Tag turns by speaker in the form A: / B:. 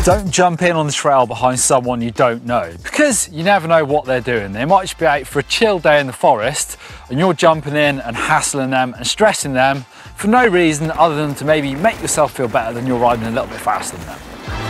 A: Don't jump in on the trail behind someone you don't know, because you never know what they're doing. They might just be out for a chill day in the forest and you're jumping in and hassling them and stressing them for no reason other than to maybe make yourself feel better than you're riding a little bit faster than them.